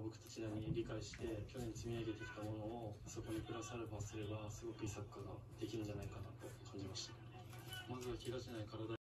僕たちなりに理解して去年積み上げてきたものをそこにプラスアルファすればすごくいいサッカーができるんじゃないかなと感じました。まずは怪我しない体